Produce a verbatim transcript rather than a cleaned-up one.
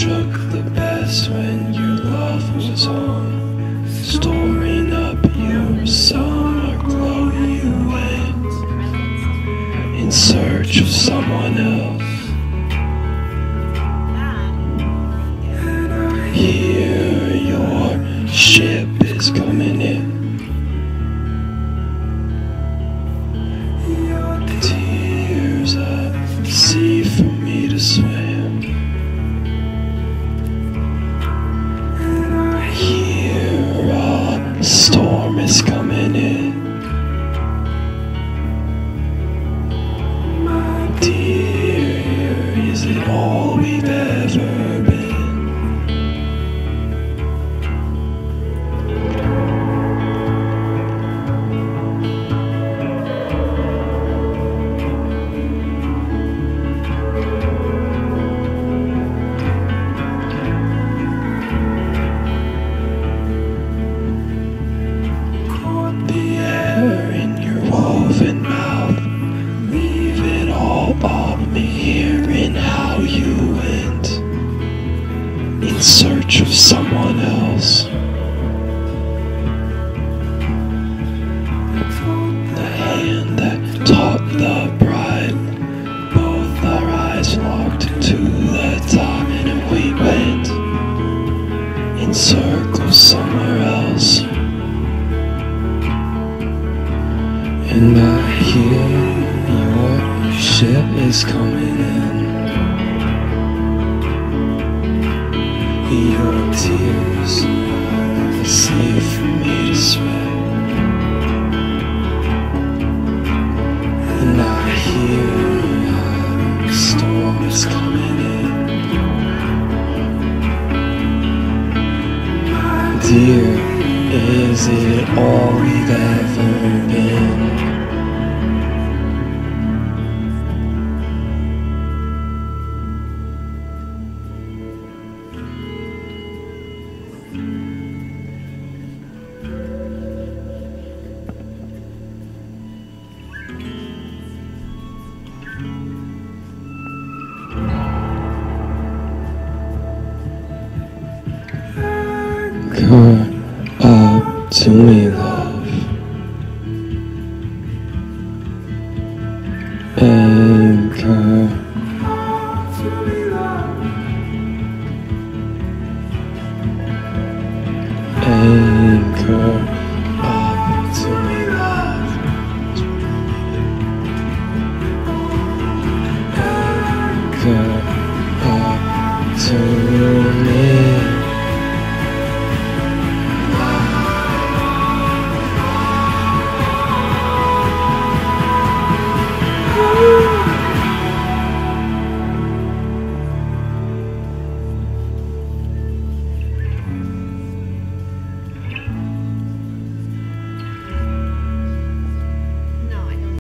shook the best when your love was home. Storing up your summer glow, you went in search of someone else. Here your ship is coming in. Tears a sea for me to swim. Here a storm is coming in. My dear, is it all we've ever been? Woven mouth, leave it all on me, hearing how you went in search of someone else. The hand that taught the bride, both our eyes locked to the top, and we went in circles somewhere else. And I hear your ship is coming in. Your tears are the sea for me to swim. And I hear a storm is coming in. My dear, is it all we've ever been? Anchor up to me, love. Anchor. Anchor.